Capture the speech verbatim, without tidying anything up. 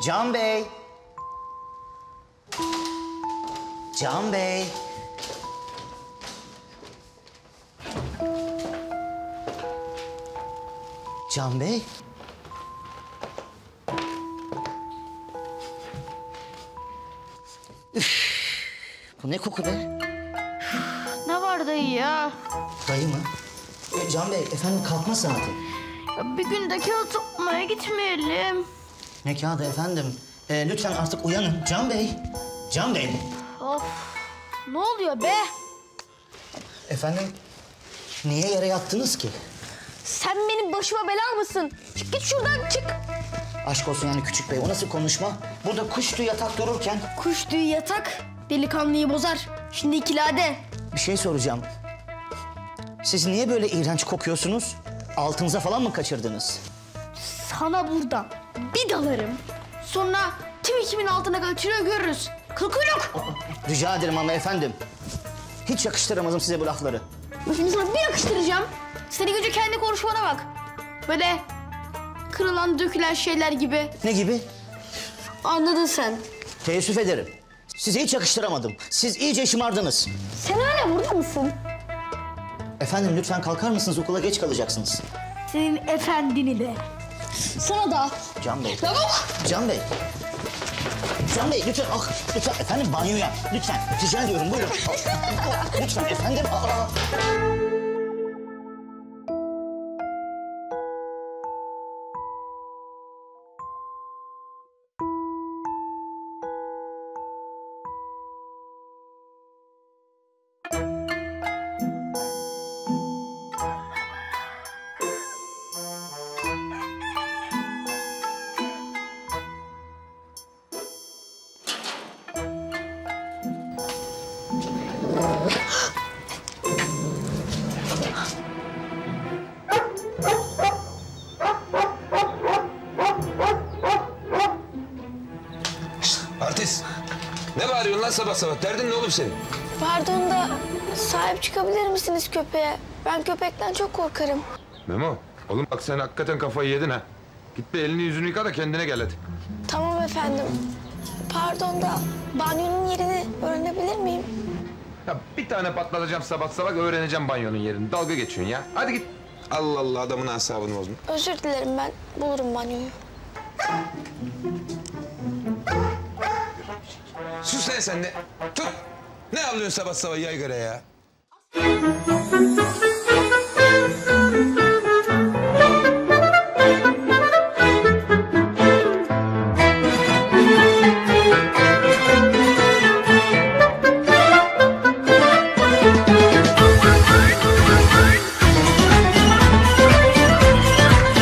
Can Bey. Can Bey. Can Bey. Üf, bu ne koku be? Ne var dayı ya? Dayı mı? E, Can Bey, efendim kalkma saati. Ya bir gün de kağıt toplamaya gitmeyelim. Ne kağıdı efendim? E, lütfen artık uyanın. Can Bey. Can Bey. Of. Ne oluyor be? Efendim, niye yere yattınız ki? Sen benim başıma bela mısın? Çık git şuradan çık. Aşk olsun yani küçük bey, o nasıl konuşma? Burada kuş tüyü yatak dururken... Kuş tüyü yatak delikanlıyı bozar. Şimdi ikilade. Bir şey soracağım. Siz niye böyle iğrenç kokuyorsunuz? Altınıza falan mı kaçırdınız? Sana buradan bir dalarım. Sonra kim kimin altına kaçırıyor görürüz. Kıl kuyruk. Rica ederim ama efendim. Hiç yakıştıramadım size bu lafları. Şimdi sana bir yakıştıracağım. Seni önce kendi konuşmana bak. Böyle kırılan dökülen şeyler gibi. Ne gibi? Anladın sen. Teessüf ederim. Size hiç yakıştıramadım. Siz iyice şımardınız. Sen hala burada mısın? Efendim lütfen kalkar mısınız? Okula geç kalacaksınız. Senin efendini de. Sana da. Can Bey. Lavuk! Can Bey. Can Bey lütfen, ah, lütfen efendim banyoya. Lütfen, rica ediyorum buyurun. Lütfen efendim. Aa. Artist, ne bağırıyorsun lan sabah sabah? Derdin ne oğlum senin? Pardon da sahip çıkabilir misiniz köpeğe? Ben köpekten çok korkarım. Memo, oğlum bak sen hakikaten kafayı yedin ha. Git bir elini yüzünü yıka da kendine gel hadi. Tamam efendim. Pardon da banyonun yerini öğrenebilir miyim? Ya bir tane patlatacağım sabah sabah öğreneceğim banyonun yerini. Dalga geçiyorsun ya. Hadi git. Allah Allah, adamın asabını bozma. Özür dilerim, ben bulurum banyoyu. Sus lan sen de. Tut. Ne avlıyorsun sabah sabah yaygara ya?